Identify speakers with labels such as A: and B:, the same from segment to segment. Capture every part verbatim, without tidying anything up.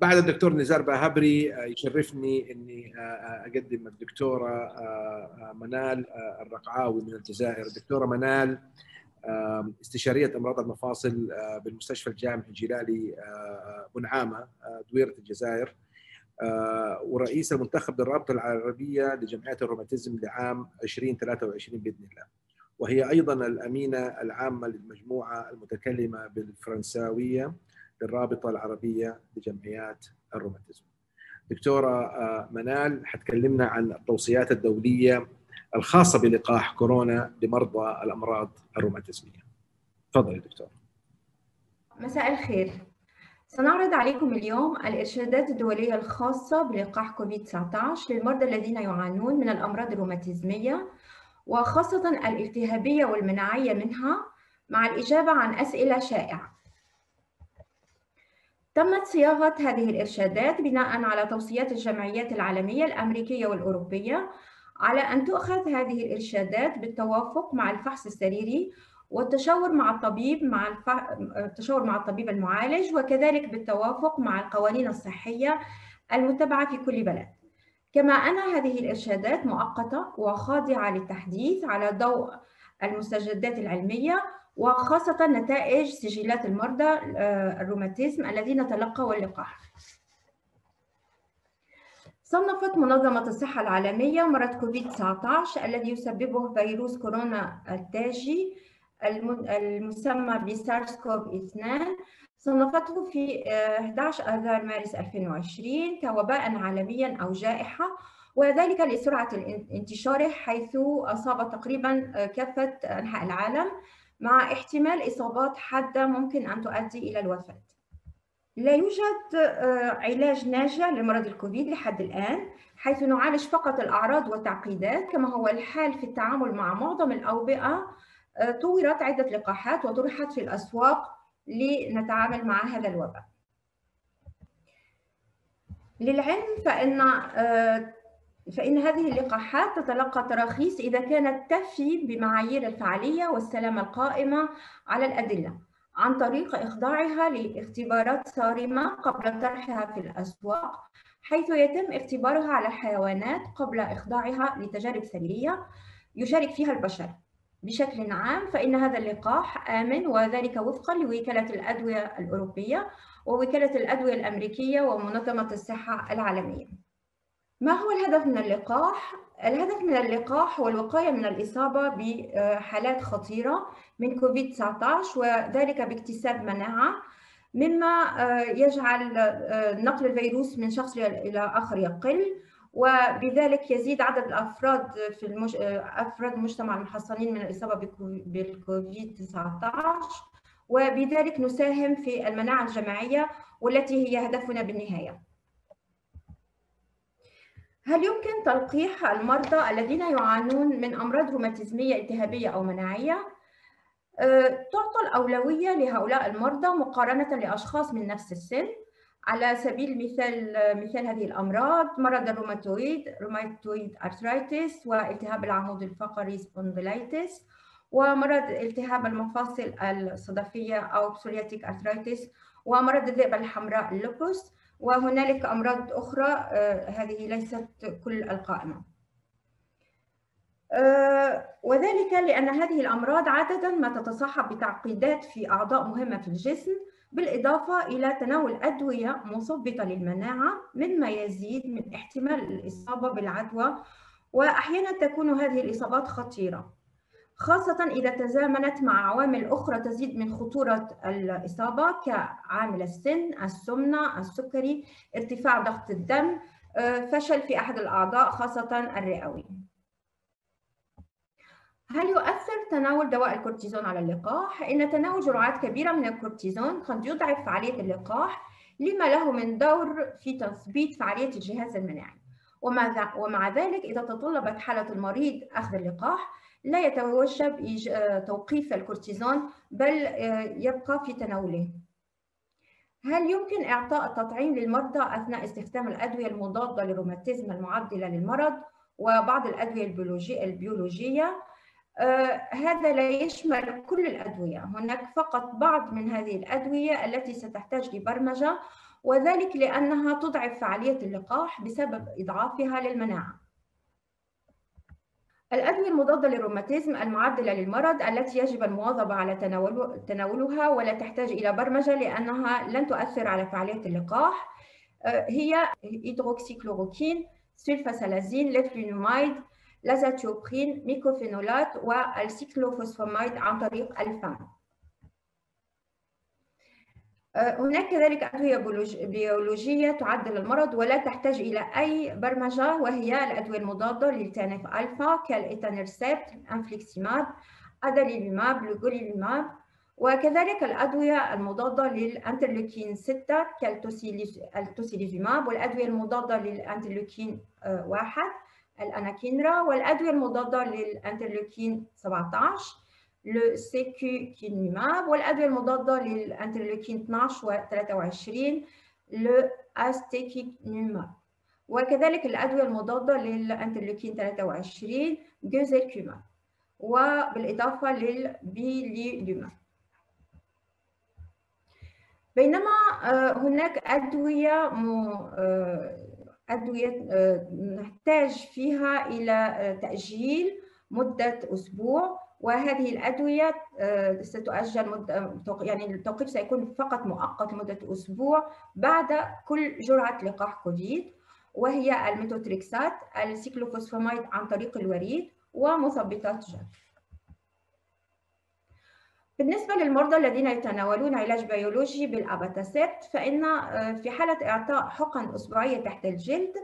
A: بعد الدكتور نزار باهبري يشرفني اني اقدم الدكتوره منال الرقعاوي من الجزائر. الدكتوره منال استشاريه امراض المفاصل بالمستشفى الجامعي الجلالي بنعامه دويره الجزائر، ورئيس المنتخب للرابطه العربيه لجمعيات الروماتيزم لعام ألفين وثلاثة وعشرين باذن الله، وهي ايضا الامينه العامه للمجموعه المتكلمه بالفرنساويه للرابطه العربيه لجمعيات الروماتيزم. دكتوره منال حتكلمنا عن التوصيات الدوليه الخاصه بلقاح كورونا لمرضى الامراض الروماتيزميه. تفضلي دكتور.
B: مساء الخير. سنعرض عليكم اليوم الإرشادات الدولية الخاصة بلقاح كوفيد تسعة عشر للمرضى الذين يعانون من الأمراض الروماتيزمية، وخاصة الالتهابية والمناعية منها، مع الإجابة عن أسئلة شائعة. تمت صياغة هذه الإرشادات بناء على توصيات الجمعيات العالمية الأمريكية والأوروبية على أن تؤخذ هذه الإرشادات بالتوافق مع الفحص السريري والتشاور مع الطبيب مع الف... التشاور مع الطبيب المعالج، وكذلك بالتوافق مع القوانين الصحية المتبعة في كل بلد. كما أن هذه الإرشادات مؤقتة وخاضعة للتحديث على ضوء المستجدات العلمية، وخاصة نتائج سجلات المرضى الروماتيزم الذين تلقوا اللقاح. صنفت منظمة الصحة العالمية مرض كوفيد تسعة عشر الذي يسببه فيروس كورونا التاجي المسمى بسارس كوف اثنين، صنفته في أحد عشر آذار مارس ألفين وعشرين كوباء عالميا أو جائحة، وذلك لسرعة انتشاره حيث أصاب تقريبا كافة أنحاء العالم، مع احتمال إصابات حادة ممكن أن تؤدي إلى الوفاة. لا يوجد علاج ناجع لمرض الكوفيد لحد الآن، حيث نعالج فقط الأعراض والتعقيدات، كما هو الحال في التعامل مع معظم الأوبئة. طورت عدة لقاحات وطرحت في الأسواق لنتعامل مع هذا الوباء. للعلم فإن فإن هذه اللقاحات تتلقى تراخيص إذا كانت تفي بمعايير الفعالية والسلامة القائمة على الأدلة، عن طريق إخضاعها لاختبارات صارمة قبل طرحها في الأسواق، حيث يتم اختبارها على الحيوانات قبل إخضاعها لتجارب سريرية يشارك فيها البشر. بشكل عام فإن هذا اللقاح آمن، وذلك وفقا لوكالة الأدوية الأوروبية ووكالة الأدوية الأمريكية ومنظمة الصحة العالمية. ما هو الهدف من اللقاح؟ الهدف من اللقاح هو الوقاية من الإصابة بحالات خطيرة من كوفيد تسعة عشر، وذلك باكتساب مناعة، مما يجعل نقل الفيروس من شخص إلى آخر يقل، وبذلك يزيد عدد الأفراد في المج... أفراد المجتمع المحصنين من الإصابة بالكوفيد تسعة عشر، وبذلك نساهم في المناعة الجماعية والتي هي هدفنا بالنهاية. هل يمكن تلقيح المرضى الذين يعانون من أمراض روماتيزمية التهابية أو مناعية؟ تعطى الأولوية لهؤلاء المرضى مقارنة لأشخاص من نفس السن. على سبيل المثال مثال هذه الأمراض: مرض الروماتويد روماتويد أرثرايتس، والتهاب العمود الفقري سبونديلايتس، ومرض التهاب المفاصل الصدفية أو بسورياتيك أرثرايتس، ومرض الذئبة الحمراء اللوبوس، وهنالك أمراض أخرى هذه ليست كل القائمة. وذلك لأن هذه الأمراض عادة ما تتصاحب بتعقيدات في أعضاء مهمة في الجسم، بالإضافة إلى تناول أدوية مثبطة للمناعة، مما يزيد من احتمال الإصابة بالعدوى، وأحيانا تكون هذه الإصابات خطيرة، خاصة إذا تزامنت مع عوامل أخرى تزيد من خطورة الإصابة كعامل السن، السمنة، السكري، ارتفاع ضغط الدم، فشل في أحد الأعضاء خاصة الرئوي. هل يؤثر تناول دواء الكورتيزون على اللقاح؟ إن تناول جرعات كبيرة من الكورتيزون قد يضعف فعالية اللقاح، لما له من دور في تثبيت فعالية الجهاز المناعي. ومع ذلك إذا تطلبت حالة المريض أخذ اللقاح لا يتوجب توقيف الكورتيزون، بل يبقى في تناوله. هل يمكن إعطاء التطعيم للمرضى أثناء استخدام الأدوية المضادة للروماتيزم المعدلة للمرض وبعض الأدوية البيولوجية؟ آه هذا لا يشمل كل الأدوية، هناك فقط بعض من هذه الأدوية التي ستحتاج لبرمجة وذلك لأنها تضعف فعالية اللقاح بسبب إضعافها للمناعة. الأدوية المضادة للروماتيزم المعدلة للمرض التي يجب المواظبة على تناولها ولا تحتاج إلى برمجة لأنها لن تؤثر على فعالية اللقاح هي هيدروكسيكلوروكين، سلفاسالازين، ليفلونومايد، لازاتيوبرين، ميكوفينولات والسيكلوفوسفاميد عن طريق الفم. هناك كذلك أدوية بيولوجية تعدل المرض ولا تحتاج إلى أي برمجة، وهي الأدوية المضادة للتانيف ألفا كالإيتانيرسبت، أنفليكسيماب، أداليليماب، لوغوليليماب، وكذلك الأدوية المضادة للأنترلوكين ستة كالتوسيليزوماب، والأدوية المضادة للأنترلوكين واحد الأناكينرا، والأدوية المضادة للأنترلوكين سبعة عشر السيكوكينيماب، والأدوية المضادة للأنترلوكين اثناشر و ثلاثة وعشرين الأستيكينيماب، وكذلك الأدوية المضادة للأنترلوكين ثلاثة وعشرين جوزيكيماب، وبالإضافة للبيليليماب. بينما هناك أدوية أدوية نحتاج فيها إلى تأجيل مدة أسبوع، وهذه الأدوية ستؤجل مدة، يعني التوقيف سيكون فقط مؤقت لمدة أسبوع بعد كل جرعة لقاح كوفيد، وهي الميثوتريكسات، السيكلوفوسفاميد عن طريق الوريد، ومثبطات جل. بالنسبة للمرضى الذين يتناولون علاج بيولوجي بالأباتاسيبت، فإن في حالة إعطاء حقن أسبوعية تحت الجلد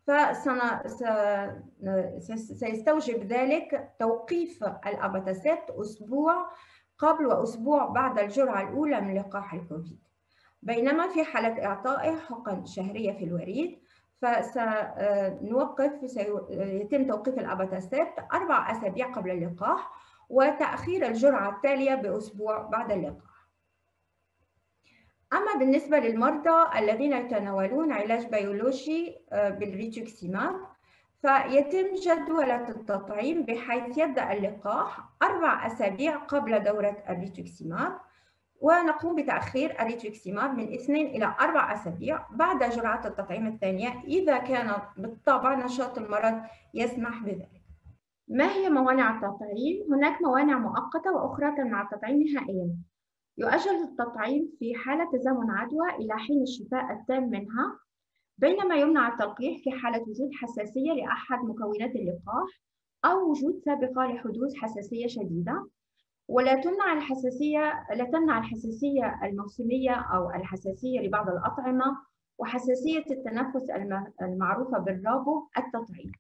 B: فسيستوجب ذلك توقيف الأباتاسيبت أسبوع قبل وأسبوع بعد الجرعة الأولى من لقاح الكوفيد. بينما في حالة إعطاء حقن شهرية في الوريد فسنوقف سيتم توقيف الأباتاسيبت أربع أسابيع قبل اللقاح وتأخير الجرعة التالية بأسبوع بعد اللقاح. أما بالنسبة للمرضى الذين يتناولون علاج بيولوجي بالريتوكسيماب فيتم جدولة التطعيم بحيث يبدأ اللقاح أربع أسابيع قبل دورة الريتوكسيماب، ونقوم بتأخير الريتوكسيماب من اثنين إلى أربع أسابيع بعد جرعة التطعيم الثانية إذا كان بالطبع نشاط المرض يسمح بذلك. ما هي موانع التطعيم؟ هناك موانع مؤقتة وأخرى تمنع التطعيم نهائياً. يؤجل التطعيم في حالة تزامن عدوى إلى حين الشفاء التام منها، بينما يمنع التلقيح في حالة وجود حساسية لأحد مكونات اللقاح أو وجود سابقة لحدوث حساسية شديدة، ولا تمنع الحساسية لا تمنع الحساسية الموسمية أو الحساسية لبعض الأطعمة وحساسية التنفس المعروفة بالرابو التطعيم.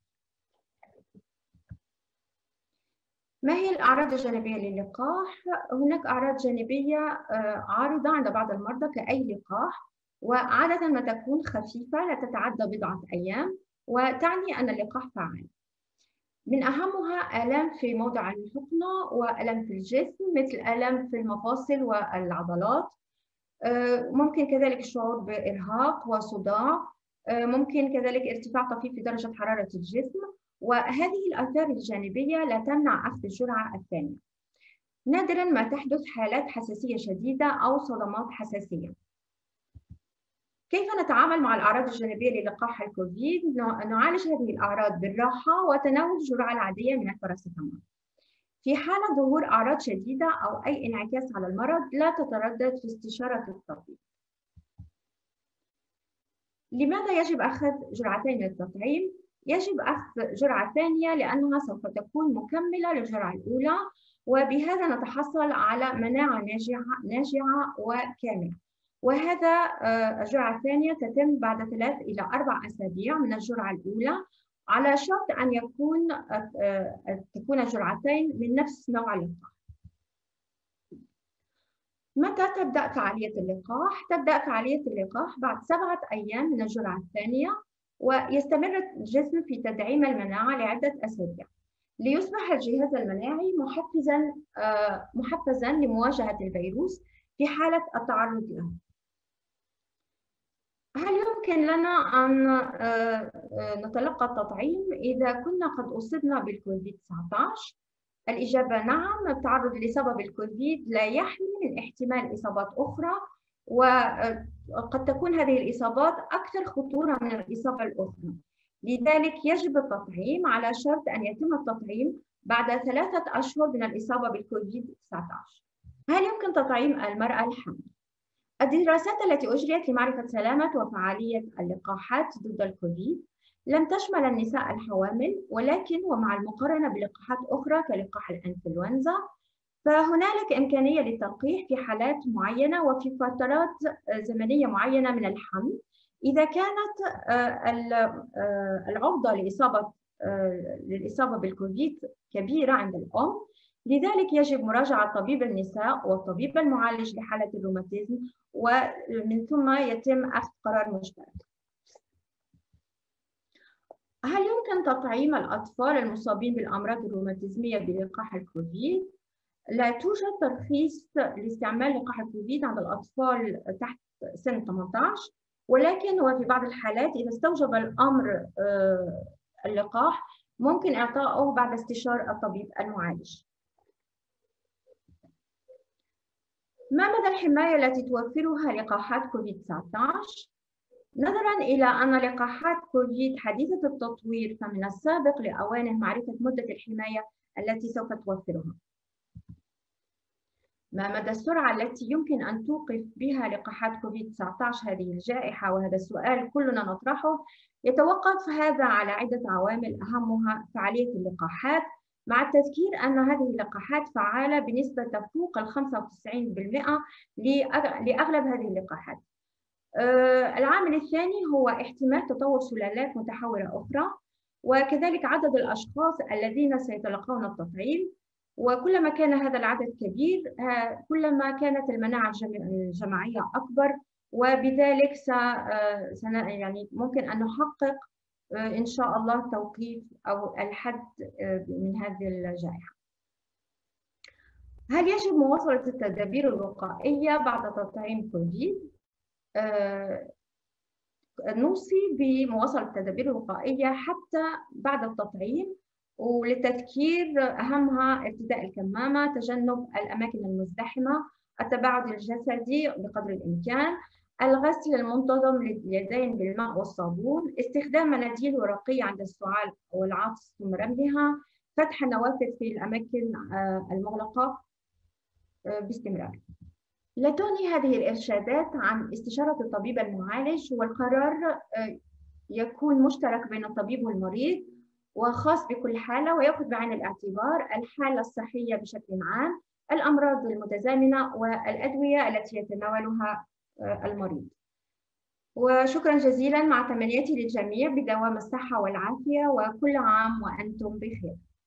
B: ما هي الأعراض الجانبية للقاح؟ هناك أعراض جانبية عارضة عند بعض المرضى كأي لقاح، وعادة ما تكون خفيفة لا تتعدى بضعة أيام وتعني أن اللقاح فعال. من أهمها آلام في موضع الحقنة وآلام في الجسم مثل آلام في المفاصل والعضلات، ممكن كذلك الشعور بإرهاق وصداع، ممكن كذلك ارتفاع طفيف في درجة حرارة الجسم، وهذه الآثار الجانبية لا تمنع أخذ الجرعة الثانية. نادراً ما تحدث حالات حساسية شديدة أو صدمات حساسية. كيف نتعامل مع الأعراض الجانبية للقاح الكوفيد؟ نعالج هذه الأعراض بالراحة وتناول الجرعة العادية من الباراسيتامول. في حالة ظهور أعراض شديدة أو أي انعكاس على المرض لا تتردد في استشارة الطبيب. لماذا يجب أخذ جرعتين من التطعيم؟ يجب أخذ جرعة ثانية لأنها سوف تكون مكملة للجرعة الأولى، وبهذا نتحصل على مناعة ناجعة ناجعة وكاملة. وهذا الجرعة الثانية تتم بعد ثلاث إلى أربع أسابيع من الجرعة الأولى، على شرط أن يكون تكون الجرعتين من نفس نوع اللقاح. متى تبدأ فعالية اللقاح؟ تبدأ فعالية اللقاح بعد سبعة أيام من الجرعة الثانية، ويستمر الجسم في تدعيم المناعة لعدة أسابيع ليصبح الجهاز المناعي محفزاً محفزاً لمواجهة الفيروس في حالة التعرض له. هل يمكن لنا أن نتلقى التطعيم إذا كنا قد أصبنا بالكوفيد تسعة عشر؟ الإجابة نعم. التعرض لسبب الكوفيد لا يحمي من احتمال إصابات أخرى وقد تكون هذه الإصابات أكثر خطورة من الإصابة الأخرى. لذلك يجب التطعيم على شرط أن يتم التطعيم بعد ثلاثة أشهر من الإصابة بالكوفيد تسعة عشر. هل يمكن تطعيم المرأة الحامل؟ الدراسات التي أجريت لمعرفة سلامة وفعالية اللقاحات ضد الكوفيد لم تشمل النساء الحوامل، ولكن ومع المقارنة بلقاحات أخرى كلقاح الإنفلونزا فهنالك إمكانية للتلقيح في حالات معينة وفي فترات زمنية معينة من الحمل إذا كانت العرضة لإصابة للإصابة بالكوفيد كبيرة عند الأم. لذلك يجب مراجعة طبيب النساء والطبيب المعالج لحالة الروماتيزم، ومن ثم يتم أخذ قرار مشترك. هل يمكن تطعيم الأطفال المصابين بالأمراض الروماتيزمية بلقاح الكوفيد؟ لا توجد ترخيص لاستعمال لقاح الكوفيد عند الأطفال تحت سن ثمانية عشر، ولكن وفي بعض الحالات إذا استوجب الأمر اللقاح ممكن إعطائه بعد استشارة الطبيب المعالج. ما مدى الحماية التي توفرها لقاحات كوفيد تسعة عشر؟ نظراً إلى أن لقاحات كوفيد حديثة التطوير فمن السابق لأوانه معرفة مدة الحماية التي سوف توفرها. ما مدى السرعة التي يمكن أن توقف بها لقاحات كوفيد تسعة عشر هذه الجائحة؟ وهذا السؤال كلنا نطرحه. يتوقف هذا على عدة عوامل أهمها فعالية اللقاحات، مع التذكير أن هذه اللقاحات فعالة بنسبة تفوق ال خمسة وتسعين بالمئة لأغلب هذه اللقاحات. العامل الثاني هو احتمال تطور سلالات متحورة أخرى، وكذلك عدد الأشخاص الذين سيتلقون التطعيم. وكلما كان هذا العدد كبير كلما كانت المناعة الجماعية أكبر، وبذلك يعني ممكن أن نحقق إن شاء الله توقيف أو الحد من هذه الجائحة. هل يجب مواصلة التدابير الوقائية بعد تطعيم كوفيد؟ نوصي بمواصلة التدابير الوقائية حتى بعد التطعيم، وللتذكير أهمها ارتداء الكمامة، تجنب الأماكن المزدحمة، التباعد الجسدي بقدر الإمكان، الغسل المنتظم لليدين بالماء والصابون، استخدام مناديل ورقية عند السعال والعطس ثم رميها، فتح النوافذ في الأماكن المغلقة باستمرار. لا تغني هذه الإرشادات عن استشارة الطبيب المعالج، والقرار يكون مشترك بين الطبيب والمريض وخاص بكل حالة، ويأخذ بعين الاعتبار الحالة الصحية بشكل عام، الأمراض المتزامنة والأدوية التي يتناولها المريض. وشكرا جزيلا، مع تمنياتي للجميع بدوام الصحة والعافية، وكل عام وأنتم بخير.